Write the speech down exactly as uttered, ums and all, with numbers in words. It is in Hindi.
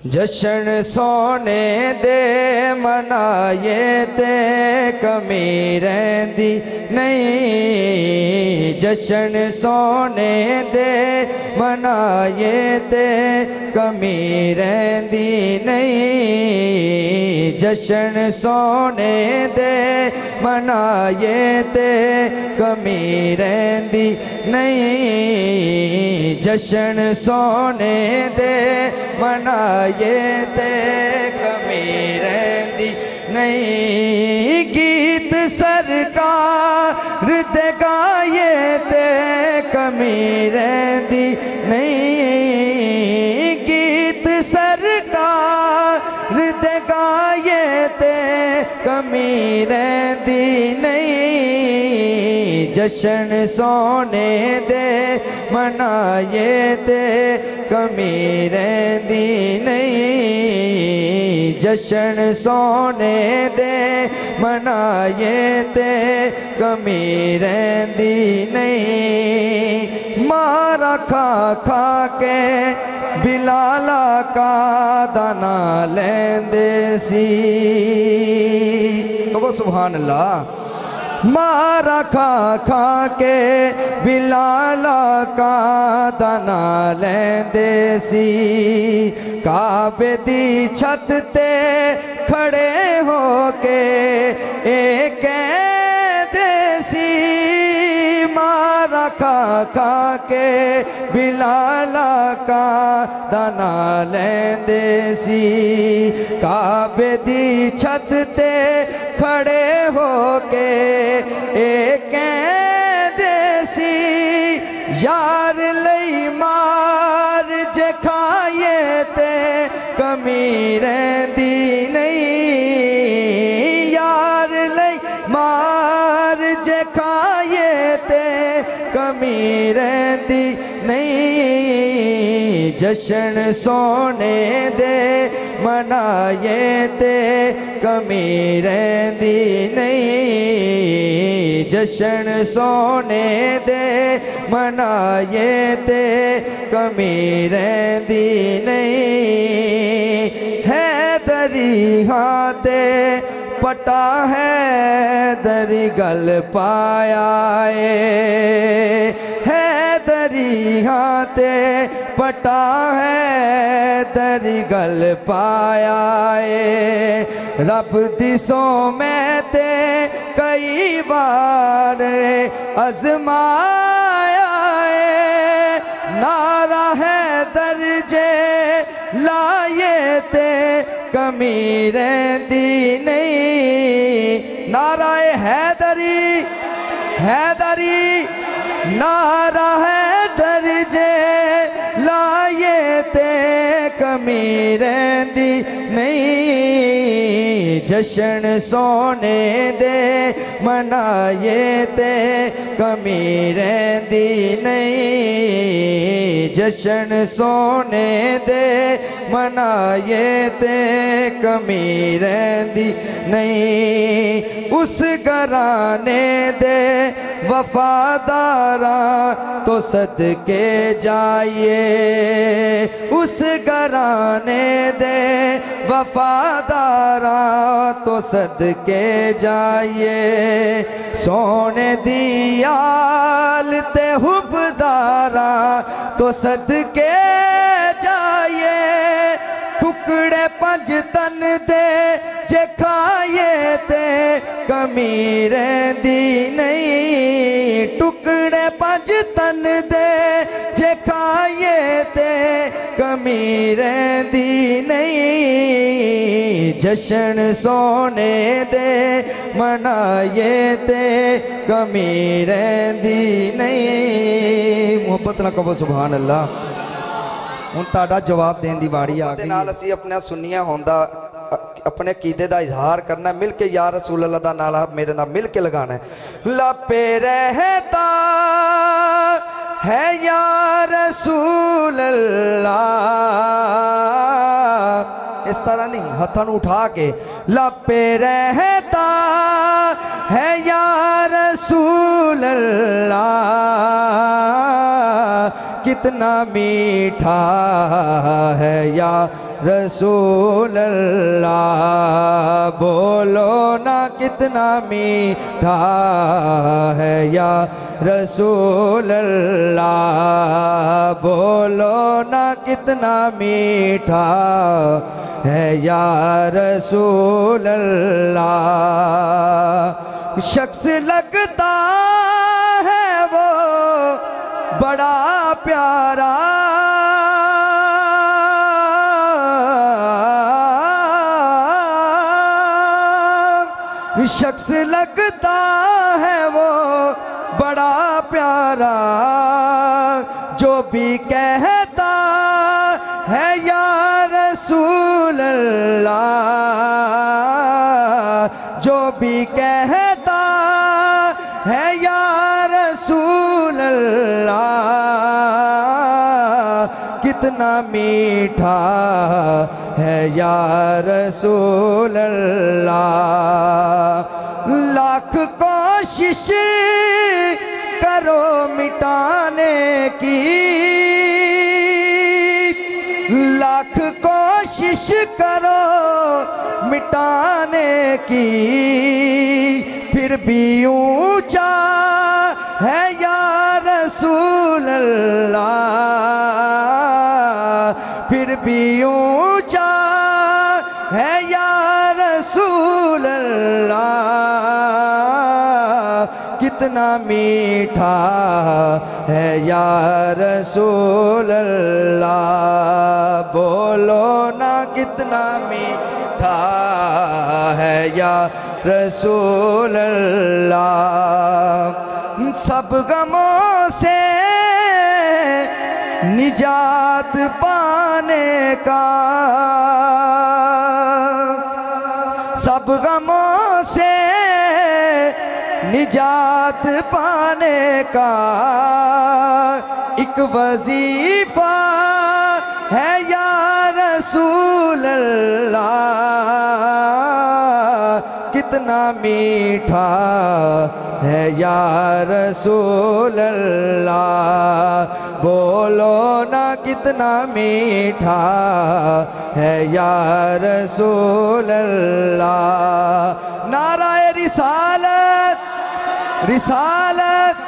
जश्न सोने दे मनाए ते कमी रहंदी नहीं। जश्न सोने दे मनाए ते कमी रहंदी नहीं। जश्न सोने दे मनाए ते कमी रहंदी नहीं। जश्न सोने दे मनाए ते कमी रहंदी नहीं। गीत सरकार दे गाए ते कमी रहंदी नहीं। गीत सरकार दे गाए ते कमी रहंदी नहीं। जश्न सोने दे मनाए ते कमी रहंदी नहीं। जश्न सोने दे मनाए ते कमी रहंदी नहीं। मारा खा खा के बिलाला का दाना लेंदे सी। तो वो सुभान अल्लाह। मारा खा खा के बिलाला का दाना लेंदे सी। काबे दी छत ते खड़े होके एक कहंदे सी। मारा खा खा के बिलाला का दाना लेंदे सी। काबे दी छत ते खड़े होके एक कहंदे सी। यार लई मार जे खाए ते कमी रहंदी नहीं। यार लई मार जे खाए ते कमी रहंदी नहीं। जश्न सोने दे मनाए ते कमी रहंदी नहीं। जश्न सोने दे मनाए ते कमी रहंदी नहीं। है दरिया ते पटा है दरी गल पाया है। दरिया ते पटा है दरी गल पाया रब दिसो मैं ते कई बार अजमाया नारा है दर्जे लाए ते कमी रहंदी नहीं। नाराए हैदरी हैदरी नारा है दर्जे लाए ते कमी रहंदी नहीं। जश्न सोने दे मनाए ते कमी रहंदी नहीं। जश्न सोने दे मनाए ते कमी रहंदी नहीं। उस घराने दे वफादारा तो सदके जाइए। उस घराने दे वफादारा तो सदके जाइए। सोने दियाल ते हुबदारा तो सदके जाइए। टुकड़े पंज तन दे जे खाए ते कमी रहंदी नहीं। टुकड़े पंज तन दे जे खाए ते कमी रहंदी नहीं। जश्न सोने दे मनाए ते कमी रहंदी नहीं। मुहब्बत ना कहो सुभान अल्लाह। हुण ताड़ा जवाब देने की वारी आ गई। नाल असीं अपना सुन्निया होंदा अपने कीदे का इजहार करना मिल के या रसूल अल्लाह दा नाला मेरे नाल मिल के लगाना है। लापे रहता है या रसूल अल्लाह। इस तरह नहीं हथन उठा के लापे रहता है या रसूल अल्लाह। कितना मीठा है या रसूल अल्लाह। बोलो ना कितना मीठा है या रसूल अल्लाह। बोलो ना कितना मीठा है या रसूल अल्लाह। शख्स लगता है वो बड़ा प्यारा, शख्स लगता है वो बड़ा प्यारा, जो भी कहता है या रसूल अल्लाह। जो भी कहता है या रसूल अल्लाह। कितना मीठा है या रसूल अल्लाह। लाख कोशिश करो मिटाने की, लाख कोशिश करो मिटाने की, फिर भी ऊंचा है या रसूल अल्लाह। फिर भी ऊंचा है या रसूल अल्लाह। कितना मीठा है या रसूल अल्लाह। बोलो ना कितना मीठा है या रसूल अल्लाह। सब गमों से निजात पाने का, सब गमों से निजात पाने का एक वजीफा है या रसूल अल्लाह। कितना मीठा है या रसूल अल्लाह। बोलो ना कितना मीठा है या रसूल अल्लाह। नाराए रिसालत, रिसालत,